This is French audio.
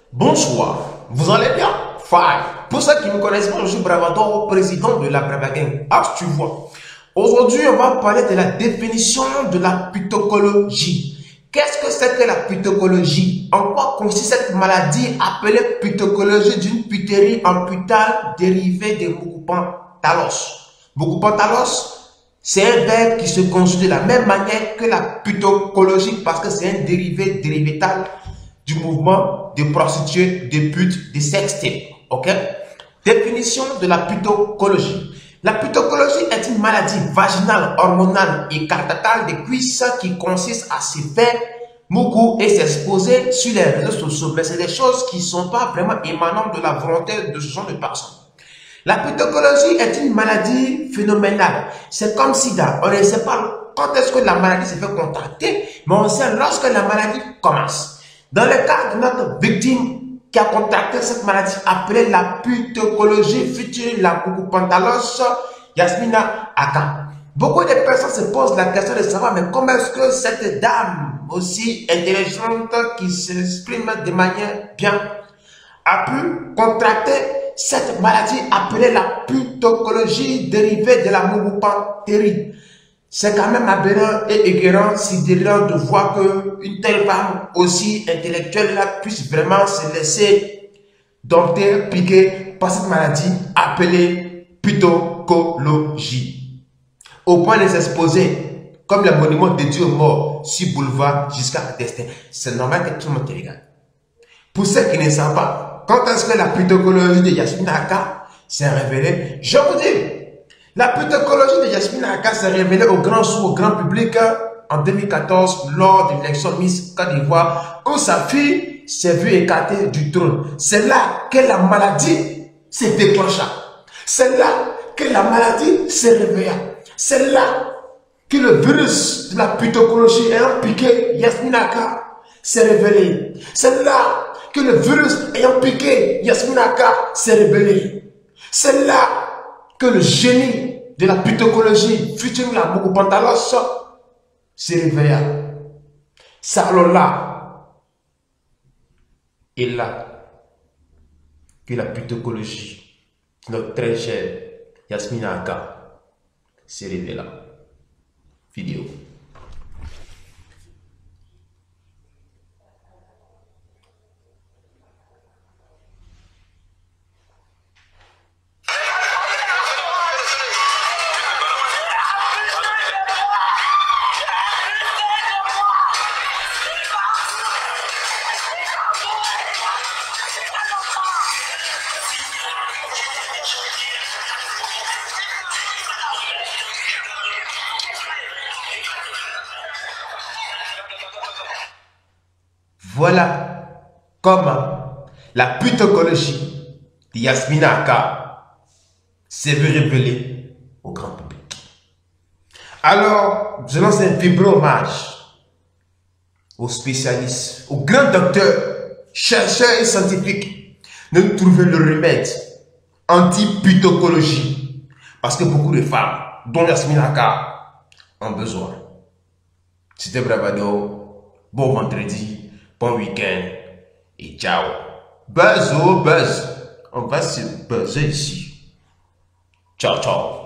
Bonsoir, vous allez bien? Fine. Pour ceux qui me connaissent pas, je suis Bravador, président de la Bravagang. Ah, tu vois. Aujourd'hui, on va parler de la définition de la phytocologie. Qu'est-ce que c'est que la phytocologie? En quoi consiste cette maladie appelée phytocologie d'une pytérie amputale dérivée des Mugupan-Talos? Mugupan-Talos, c'est un verbe qui se conjugue de la même manière que la phytocologie parce que c'est un dérivétal du mouvement de prostituées, de putes, de sextape. Ok? Définition de la phytocologie. La phytocologie est une maladie vaginale, hormonale et cardiacale des cuisses qui consiste à se faire mugu et s'exposer sur les réseaux sociaux. Mais c'est des choses qui ne sont pas vraiment émanantes de la volonté de ce genre de personnes. La phytocologie est une maladie phénoménale. C'est comme SIDA. On ne sait pas quand est-ce que la maladie se fait contracter, mais on sait lorsque la maladie commence. Dans le cas de notre victime qui a contracté cette maladie appelée la phytocologie featuring la Mugupan-Talos, Yasmina Aka. Beaucoup de personnes se posent la question de savoir mais comment est-ce que cette dame aussi intelligente qui s'exprime de manière bien a pu contracter cette maladie appelée la phytocologie dérivée de la Mugupan-Talos. C'est quand même aberrant et écœurant, sidérant de voir qu'une telle femme aussi intellectuelle là puisse vraiment se laisser dompter, piquer par cette maladie appelée phytocologie. Au point de s'exposer comme les monuments dédiés aux morts sur boulevard jusqu'à destin. C'est normal que tout le monde te regarde. Pour ceux qui ne savent pas, quand est-ce que la phytocologie de Yasmina Aka s'est révélée, je vous dis, la phytocologie de Yasmina Aka s'est révélée au grand jour, au grand public en 2014 lors de l'élection Miss Côte d'Ivoire où sa fille s'est vue écartée du trône. C'est là que la maladie s'est déclenchée. C'est là que la maladie s'est réveillée. C'est là que le virus de la phytocologie ayant piqué Yasmina Aka s'est révélé. C'est là que le virus ayant piqué Yasmina Aka s'est révélé. C'est là que le génie de la phytocologie featuring la Mugupan-Talos se réveilla. C'est alors là et là que la phytocologie, notre très chère Yasmina Aka, se révéla. Vidéo. Voilà comment la phytocologie de Yasmina Aka s'est vue révéler au grand public. Alors, je lance un vibrant hommage aux spécialistes, aux grands docteurs, chercheurs et scientifiques de nous trouver le remède anti-phytocologie. Parce que beaucoup de femmes, dont Yasmina Aka, ont besoin. C'était Bravado. Bon vendredi, bon week-end et ciao. Buzz, oh buzz. On va se buzzer ici. Ciao, ciao.